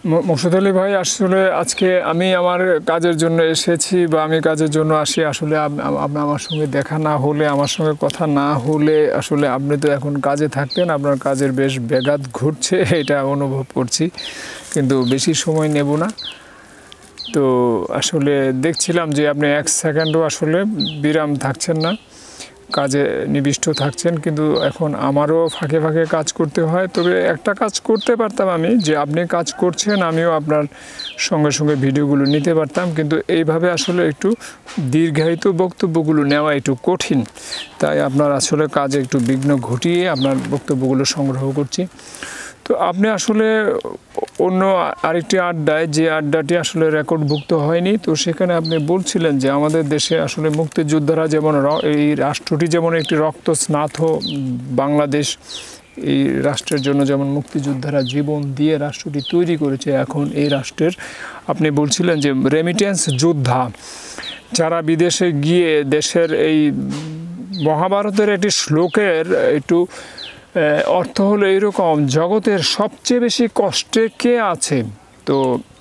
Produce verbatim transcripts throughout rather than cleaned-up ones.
মোকসুদ আলী ভাই, আসলে আজকে আমি আমার কাজের জন্য এসেছি বা আমি কাজের জন্য আসি। আসলে আপনি আমার সঙ্গে দেখা না হলে, আমার সঙ্গে কথা না হলে, আসলে আপনি তো এখন কাজে থাকতেন, আপনার কাজের বেশ ব্যাঘাত ঘটছে, এটা অনুভব করছি, কিন্তু বেশি সময় নেব না। তো আসলে দেখছিলাম যে আপনি এক সেকেন্ডও আসলে বিরাম থাকছেন না, কাজে নিবিষ্ট থাকছেন, কিন্তু এখন আমারও ফাঁকে ফাঁকে কাজ করতে হয়। তবে একটা কাজ করতে পারতাম আমি, যে আপনি কাজ করছেন আমিও আপনার সঙ্গে সঙ্গে ভিডিওগুলো নিতে পারতাম, কিন্তু এইভাবে আসলে একটু দীর্ঘায়িত বক্তব্যগুলো নেওয়া একটু কঠিন, তাই আপনার আসলে কাজে একটু বিঘ্ন ঘটিয়ে আপনার বক্তব্যগুলো সংগ্রহ করছি। তো আপনি আসলে অন্য আরেকটি আড্ডায়, যে আড্ডাটি আসলে রেকর্ডভুক্ত হয়নি, তো সেখানে আপনি বলছিলেন যে আমাদের দেশে আসলে মুক্তিযোদ্ধারা যেমন, এই রাষ্ট্রটি যেমন একটি রক্তস্নাত বাংলাদেশ, এই রাষ্ট্রের জন্য যেমন মুক্তিযোদ্ধারা জীবন দিয়ে রাষ্ট্রটি তৈরি করেছে, এখন এই রাষ্ট্রের আপনি বলছিলেন যে রেমিটেন্স যোদ্ধা যারা বিদেশে গিয়ে দেশের এই মহাভারতের একটি শ্লোকের একটু অর্থ হলো এইরকম, জগতের সবচেয়ে বেশি কষ্টে কে আছে। তো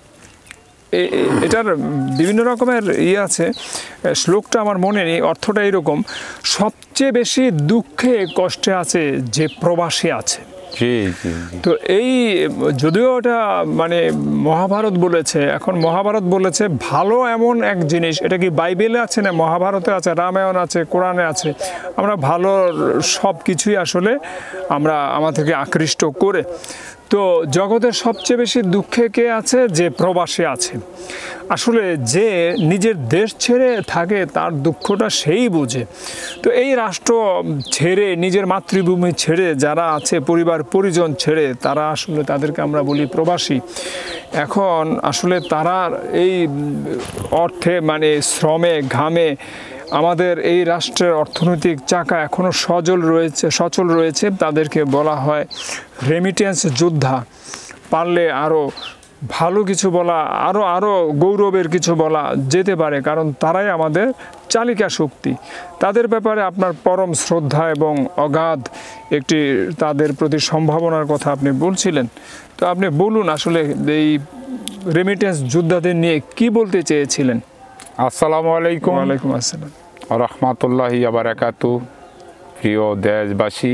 এটার বিভিন্ন রকমের ইয়ে আছে, শ্লোকটা আমার মনে নেই, অর্থটা এইরকম, সবচেয়ে বেশি দুঃখে কষ্টে আছে যে প্রবাসী আছে। তো এই যদিও এটা মানে মহাভারত বলেছে, এখন মহাভারত বলেছে ভালো এমন এক জিনিস, এটা কি বাইবেলে আছে না মহাভারতে আছে, রামায়ণ আছে, কোরআনে আছে, আমরা ভালোর সব কিছুই আসলে আমরা আমাদেরকে আকৃষ্ট করে। তো জগতের সবচেয়ে বেশি দুঃখে কে আছে, যে প্রবাসী আছে। আসলে যে নিজের দেশ ছেড়ে থাকে তার দুঃখটা সেই বোঝে। তো এই রাষ্ট্র ছেড়ে, নিজের মাতৃভূমি ছেড়ে যারা আছে, পরিবার পরিজন ছেড়ে, তারা আসলে তাদেরকে আমরা বলি প্রবাসী। এখন আসলে তারা এই অর্থে মানে শ্রমে ঘামে আমাদের এই রাষ্ট্রের অর্থনৈতিক চাকা এখনও সচল রয়েছে সচল রয়েছে তাদেরকে বলা হয় রেমিটেন্স যোদ্ধা। পারলে আরও ভালো কিছু বলা, আরও আরও গৌরবের কিছু বলা যেতে পারে, কারণ তারাই আমাদের চালিকা শক্তি। তাদের ব্যাপারে আপনার পরম শ্রদ্ধা এবং অগাধ একটি তাদের প্রতি সম্ভাবনার কথা আপনি বলছিলেন। তো আপনি বলুন আসলে এই রেমিটেন্স যোদ্ধাদের নিয়ে কি বলতে চেয়েছিলেন। আসসালামু আলাইকুম। ওয়ালাইকুম আসসালাম রহমাতুল্লাহি ওয়া বারাকাতুহু। প্রিয় দেশবাসী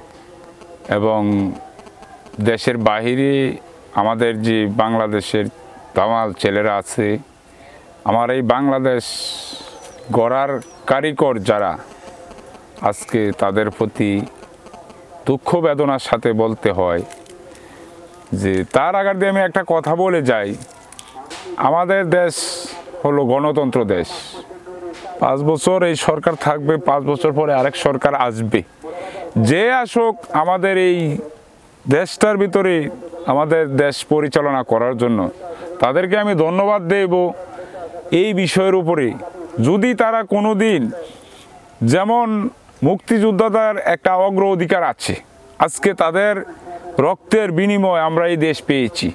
এবং দেশের বাহিরে আমাদের যে বাংলাদেশের তামাল ছেলেরা আছে, আমার এই বাংলাদেশ গড়ার কারিগর যারা, আজকে তাদের প্রতি দুঃখ বেদনার সাথে বলতে হয় যে, তার আগে দিয়ে আমি একটা কথা বলে যাই। আমাদের দেশ হলো গণতন্ত্র দেশ। পাঁচ বছর এই সরকার থাকবে, পাঁচ বছর পরে আরেক সরকার আসবে। যে আসুক আমাদের এই দেশটার ভিতরে আমাদের দেশ পরিচালনা করার জন্য, তাদেরকে আমি ধন্যবাদ দেব এই বিষয়ের উপরে। যদি তারা কোনো দিন, যেমন মুক্তিযোদ্ধাদের একটা অগ্র অধিকার আছে, আজকে তাদের রক্তের বিনিময়ে আমরা এই দেশ পেয়েছি।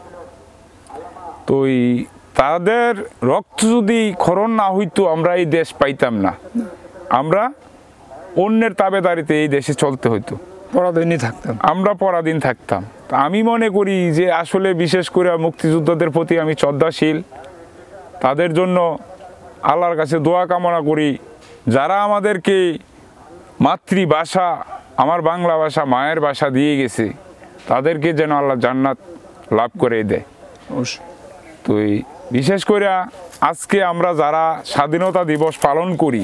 তো তাদের রক্ত যদি ক্ষরণ না হইতো আমরা এই দেশ পাইতাম না, আমরা অন্যের তাবেদারিতে এই দেশে চলতে হইতো, পরাধীনই থাকতাম, আমরা পরাধীন থাকতাম। আমি মনে করি যে আসলে বিশেষ করে মুক্তিযোদ্ধাদের প্রতি আমি শ্রদ্ধাশীল, তাদের জন্য আল্লাহর কাছে দোয়া কামনা করি, যারা আমাদেরকে মাতৃভাষা, আমার বাংলা ভাষা মায়ের ভাষা দিয়ে গেছে, তাদেরকে যেন আল্লাহ জান্নাত লাভ করে দেয়। তো বিশেষ করে আজকে আমরা যারা স্বাধীনতা দিবস পালন করি,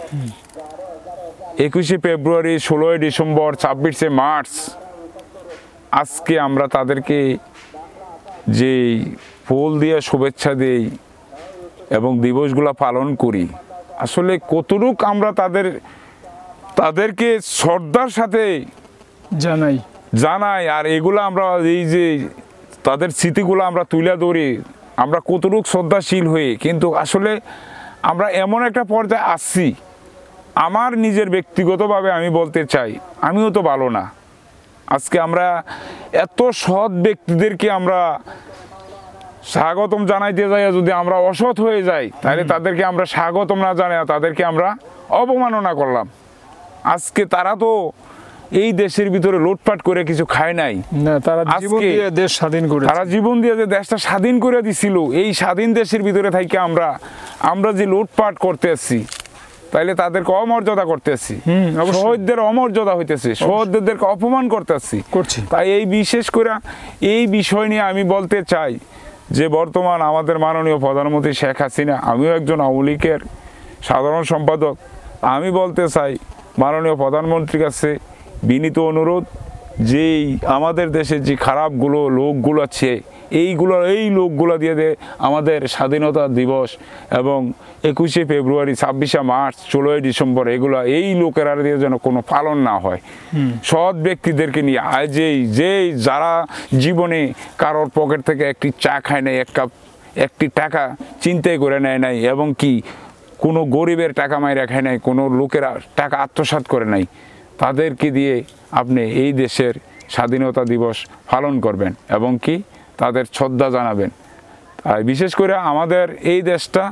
একুশে ফেব্রুয়ারি, ষোলোই ডিসেম্বর, ছাব্বিশে মার্চ, আজকে আমরা তাদেরকে যে ফুল দিয়ে শুভেচ্ছা দেই এবং দিবসগুলা পালন করি, আসলে কতটুক আমরা তাদের তাদেরকে শ্রদ্ধার সাথে জানাই জানাই আর এগুলো আমরা এই যে তাদের স্মৃতিগুলো আমরা তুলে ধরি, আমরা কতটুক শ্রদ্ধাশীল হয়ে। কিন্তু আসলে আমরা এমন একটা পর্যায়ে আসছি, আমার নিজের ব্যক্তিগতভাবে আমি বলতে চাই, আমিও তো ভালো না। আজকে আমরা এত সৎ ব্যক্তিদেরকে আমরা স্বাগতম জানাইতে যাই, যদি আমরা অসৎ হয়ে যাই তাহলে তাদেরকে আমরা স্বাগতম না জানাই, তাদেরকে আমরা অবমাননা করলাম। আজকে তারা তো এই দেশের ভিতরে লুটপাট করে কিছু খায় নাই না, তারা জীবন দিয়ে দেশ স্বাধীন করে, তারা জীবন দিয়ে যে দেশটা স্বাধীন করে দিছিল, এই স্বাধীন দেশের ভিতরে থাকি আমরা আমরা যে লুটপাট করতে আসছি, তাইলে তাদেরকে অমর্যাদা করতে আসছি, শহীদদের অমর্যাদা হইতেছে, শহীদদেরকে অপমান করতে আসছি করছি। তাই এই বিশেষ করে এই বিষয় নিয়ে আমি বলতে চাই যে বর্তমান আমাদের মাননীয় প্রধানমন্ত্রী শেখ হাসিনা, আমিও একজন আওয়ামী লীগের সাধারণ সম্পাদক, আমি বলতে চাই মাননীয় প্রধানমন্ত্রীর কাছে বিনীত অনুরোধ, যেই আমাদের দেশে যে খারাপগুলো লোকগুলো আছে, এইগুলো এই লোকগুলো দিয়ে দে আমাদের স্বাধীনতা দিবস এবং একুশে ফেব্রুয়ারি, ছাব্বিশে মার্চ, ষোলোই ডিসেম্বর, এগুলো এই লোকেরা দিয়ে যেন কোনো পালন না হয়। সৎ ব্যক্তিদেরকে নিয়ে যেই যেই যারা জীবনে কারোর পকেট থেকে একটি চা খায় নাই, এক কাপ একটি টাকা চিন্তাই করে নেয় নাই, এবং কি কোনো গরিবের টাকা মাইরা খায় নাই, কোনো লোকেরা টাকা আত্মসাৎ করে নাই, তাদেরকে দিয়ে আপনি এই দেশের স্বাধীনতা দিবস পালন করবেন এবং কি তাদের শ্রদ্ধা জানাবেন। আর বিশেষ করে আমাদের এই দেশটা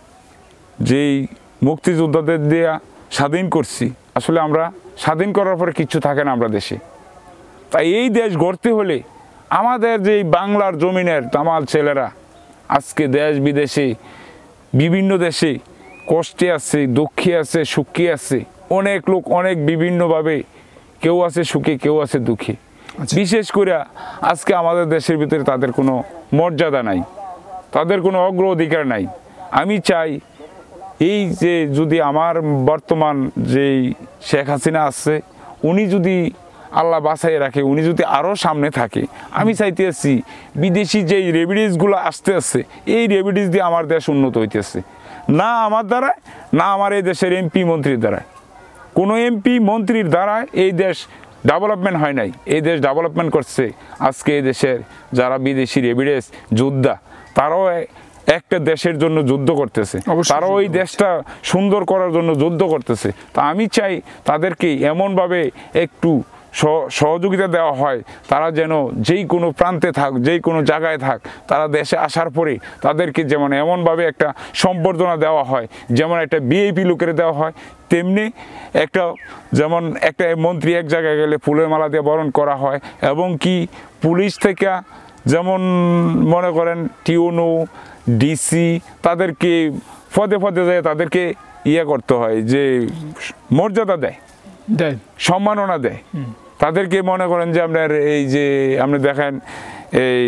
যেই মুক্তিযোদ্ধাদের দিয়ে স্বাধীন করছি, আসলে আমরা স্বাধীন করার পরে কিচ্ছু থাকে না আমরা দেশে। তাই এই দেশ গড়তে হলে আমাদের যেই বাংলার জমিনের তামাল ছেলেরা আজকে দেশ বিদেশে বিভিন্ন দেশে কষ্টে আছে, দুঃখে আছে, সুখী আছে, অনেক লোক অনেক বিভিন্নভাবে, কেউ আছে সুখী, কেউ আছে দুঃখী। বিশেষ করে আজকে আমাদের দেশের ভিতরে তাদের কোনো মর্যাদা নাই, তাদের কোনো অগ্রাধিকার নাই। আমি চাই এই যে যদি আমার বর্তমান যেই শেখ হাসিনা আছে, উনি যদি আল্লাহ বাঁচাই রাখে, উনি যদি আরও সামনে থাকে, আমি চাইতে আছি বিদেশি যেই রেমিডিসগুলো আসতে আসছে, এই রেমিডিস দিয়ে আমার দেশ উন্নত হইতেছে, না আমার দ্বারা, না আমার এই দেশের এমপি মন্ত্রীর দ্বারা। কোনো এমপি মন্ত্রীর দ্বারা এই দেশ ডেভেলপমেন্ট হয় নাই, এই দেশ ডেভেলপমেন্ট করছে আজকে এই দেশের যারা বিদেশি রেমিডিস যোদ্ধা, তারাও একটা দেশের জন্য যুদ্ধ করতেছে, তারাও ওই দেশটা সুন্দর করার জন্য যুদ্ধ করতেছে। তা আমি চাই তাদেরকে এমনভাবে একটু সহযোগিতা দেওয়া হয়, তারা যেন যেই কোনো প্রান্তে থাক, যেই কোনো জায়গায় থাক, তারা দেশে আসার পরে তাদেরকে যেমন এমনভাবে একটা সম্বর্ধনা দেওয়া হয়, যেমন একটা ভিআইপি লোকের দেওয়া হয়, তেমনি একটা যেমন একটা মন্ত্রী এক জায়গায় গেলে ফুলের মালা দিয়ে বরণ করা হয়, এবং কি পুলিশ থেকে যেমন মনে করেন টিউনো, ডিসি, তাদেরকে পদে পদে যায় তাদেরকে ইয়ে করতে হয়, যে মর্যাদা দেয়, দেয় সম্মাননা দেয় তাদেরকে। মনে করেন যে আপনার এই যে আপনি দেখেন এই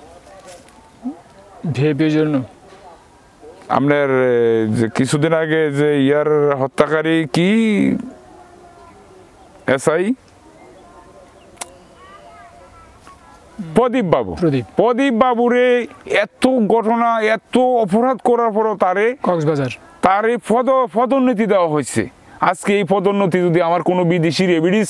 ভিআইপির জন্য আপনার যে কিছুদিন আগে যে ইয়ার হত্যাকারী কি এসআই প্রদীপ বাবু, প্রদীপ বাবুরে এত ঘটনা, এত অপরাধ করার পরও তারে কক্সবাজার তারে পদ পদোন্নতি দেওয়া হয়েছে। আজকে এই পদোন্নতি যদি আমার কোনো বিদেশি রেমিডিস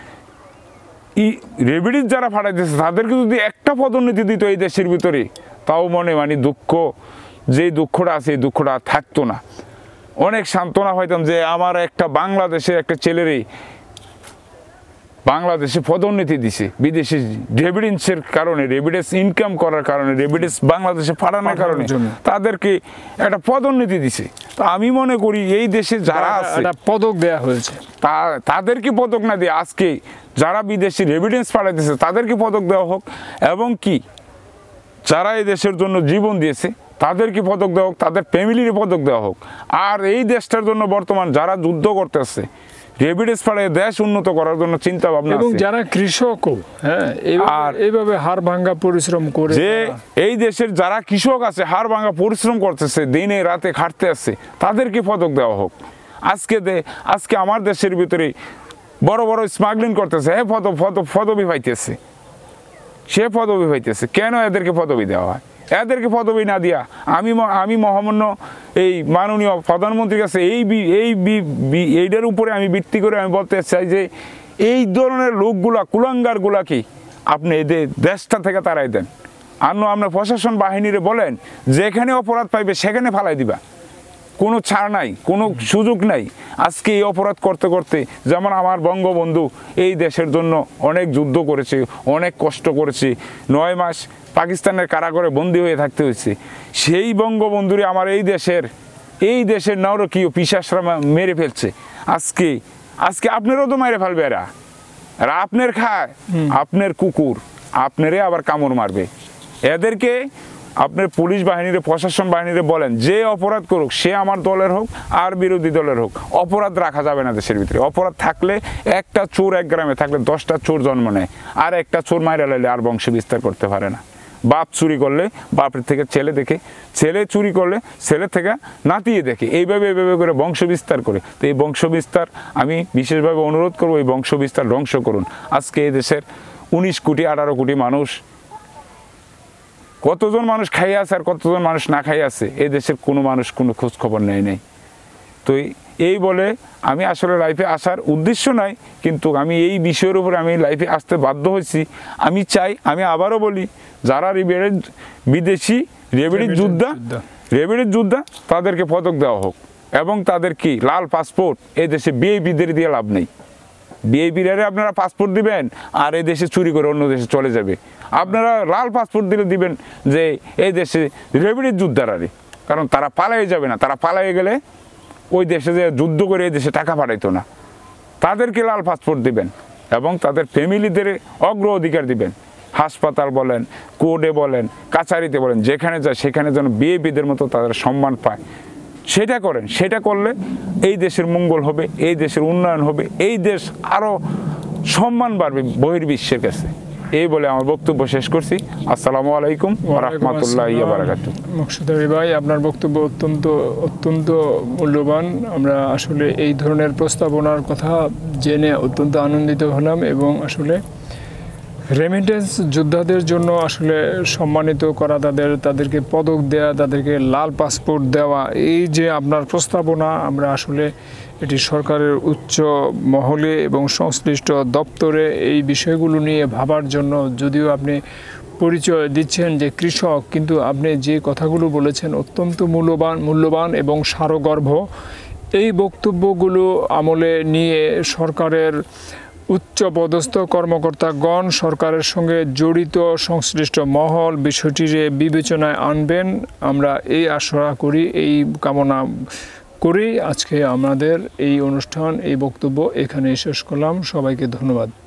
রেমিডিস যারা ফাটাইতেছে তাদেরকে যদি একটা পদোন্নতি দিত এই দেশের ভিতরে, তাও মনে মানে দুঃখ, যে দুঃখটা আছে এই দুঃখটা থাকতো না। অনেক সান্ত্বনা হইতাম যে আমার একটা বাংলাদেশের একটা ছেলেরই বাংলাদেশে পদোন্নতি দিছে বিদেশি রেমিডেন্সের কারণে, রেমিডেন্স ইনকাম করার কারণে, রেমিডেন্স বাংলাদেশে পাঠানোর কারণে তাদেরকে একটা পদোন্নতি দিছে। তো আমি মনে করি এই দেশে যারা আছে পদক দেয়া হয়েছে, তা তাদেরকে পদক না দিয়ে আজকে যারা বিদেশি রেমিডেন্স পাঠাইতেছে তাদেরকে পদক দেওয়া হোক, এবং কি যারা এই দেশের জন্য জীবন দিয়েছে তাদেরকে পদক দেওয়া হোক, তাদের ফ্যামিলির পদক দেওয়া হোক। আর এই দেশটার জন্য বর্তমান যারা যুদ্ধ করতেছে, রেমিডেন্স পাড়ায় দেশ উন্নত করার জন্য চিন্তা ভাবনা, এবং যারা কৃষকও হ্যাঁ আর এইভাবে হাড় ভাঙা পরিশ্রম করে, যে এই দেশের যারা কৃষক আছে হাড় ভাঙা পরিশ্রম করতেছে, দিনে রাতে খাটতে আছে, তাদেরকে পদক দেওয়া হোক। আজকে দে আজকে আমার দেশের ভিতরে বড় বড় স্মাগলিং করতেছে, হ্যাঁ পদ পদ পদবি পাইতেছে, সে পদবি পাইতেছে, কেন এদেরকে পদবি দেওয়া হয়? এদেরকে পদবি না দিয়া আমি আমি মহামান্য এই মাননীয় প্রধানমন্ত্রীর কাছে এই এই এইটার উপরে আমি ভিত্তি করে আমি বলতে চাই যে এই ধরনের লোকগুলা, কুলাঙ্গারগুলাকে আপনি এদের দেশটা থেকে তাড়াই দেন। আর আপনার প্রশাসন বাহিনীরে বলেন যেখানে অপরাধ পাইবে সেখানে ফালাই দিবা, কোনো ছাড় নাই, কোনো সুযোগ নাই। আজকে এই অপরাধ করতে করতে, যেমন আমার বঙ্গবন্ধু এই দেশের জন্য অনেক যুদ্ধ করেছে, অনেক কষ্ট করেছে, নয় মাস পাকিস্তানের কারাগারে বন্দী হয়ে থাকতে হয়েছে, সেই বঙ্গবন্ধুরে আমার এই দেশের এই দেশের নারকীয় পিশাচরা মেরে ফেলছে। আজকে আজকে আপনারও তো মেরে ফেলবে এরা, আর আপনার খায় আপনার কুকুর আপনারে আবার কামড় মারবে। এদেরকে আপনার পুলিশ বাহিনীর প্রশাসন বাহিনীরে বলেন যে অপরাধ করুক সে আমার দলের হোক আর বিরোধী দলের হোক, অপরাধ রাখা যাবে না দেশের ভিতরে। অপরাধ থাকলে একটা চোর এক গ্রামে থাকলে দশটা চোর জন্ম নেয়, আর একটা চোর মাইরা লাইলে আর বংশ বিস্তার করতে পারে না। বাপ চুরি করলে বাপের থেকে ছেলে দেখে, ছেলে চুরি করলে ছেলে থেকে নাতিয়ে দেখে, এইভাবে এইভাবে করে বংশ বিস্তার করে। তো এই বংশ বিস্তার আমি বিশেষভাবে অনুরোধ করবো, এই বংশ বিস্তার ধ্বংস করুন। আজকে এই দেশের উনিশ কোটি আঠারো কোটি মানুষ, কতজন মানুষ খাইয়ে আছে আর কতজন মানুষ না খাইয়ে আছে এই দেশের কোনো মানুষ কোনো খোঁজ খবর নেয় নেই। তো এই বলে আমি আসলে লাইফে আসার উদ্দেশ্য নাই, কিন্তু আমি এই বিষয়ের উপরে আমি লাইফে আসতে বাধ্য হয়েছি। আমি চাই, আমি আবারও বলি, যারা রেবিডের বিদেশি রেবিডির যোদ্ধা রেবিডির যোদ্ধা তাদেরকে পদক দেওয়া হোক, এবং তাদের কি লাল পাসপোর্ট এই দেশে বিএপিদের দিয়ে লাভ নেই। বিএপিরা আপনারা পাসপোর্ট দিবেন আর এই দেশে চুরি করে অন্য দেশে চলে যাবে। আপনারা লাল পাসপোর্ট দিলে দিবেন যে এই দেশে রেবিডির যোদ্ধারারে, কারণ তারা পালাই যাবে না। তারা পালাই গেলে ওই দেশে যে যুদ্ধ করে এই দেশে টাকা পাঠাইতো না। তাদেরকে লাল পাসপোর্ট দিবেন এবং তাদের ফ্যামিলিদের অগ্র অধিকার দিবেন। হাসপাতাল বলেন, কোর্টে বলেন, কাছারিতে বলেন, যেখানে যায় সেখানে যেন বিএপিদের মতো তাদের সম্মান পায়, সেটা করেন। সেটা করলে এই দেশের মঙ্গল হবে, এই দেশের উন্নয়ন হবে, এই দেশ আরও সম্মান বাড়বে বহির্বিশ্বের কাছে। এই বলে আমার বক্তব্য শেষ করছি। আসসালামু আলাইকুম ওয়া রাহমাতুল্লাহি ওয়া বারাকাতুহু। মোকসুদ আলী ভাই, আপনার বক্তব্য অত্যন্ত অত্যন্ত মূল্যবান। আমরা আসলে এই ধরনের প্রস্তাবনার কথা জেনে অত্যন্ত আনন্দিত হলাম, এবং আসলে রেমিটেন্স যোদ্ধাদের জন্য আসলে সম্মানিত করা, তাদের তাদেরকে পদক দেওয়া, তাদেরকে লাল পাসপোর্ট দেওয়া, এই যে আপনার প্রস্তাবনা, আমরা আসলে এটি সরকারের উচ্চ মহলে এবং সংশ্লিষ্ট দপ্তরে এই বিষয়গুলো নিয়ে ভাবার জন্য, যদিও আপনি পরিচয় দিচ্ছেন যে কৃষক, কিন্তু আপনি যে কথাগুলো বলেছেন অত্যন্ত মূল্যবান মূল্যবান এবং সারগর্ভ। এই বক্তব্যগুলো আমলে নিয়ে সরকারের উচ্চ পদস্থ কর্মকর্তাগণ, সরকারের সঙ্গে জড়িত সংশ্লিষ্ট মহল বিষয়টিরে বিবেচনায় আনবেন, আমরা এই আশা করি, এই কামনা করি। আজকে আমাদের এই অনুষ্ঠান, এই বক্তব্য এখানে শেষ করলাম। সবাইকে ধন্যবাদ।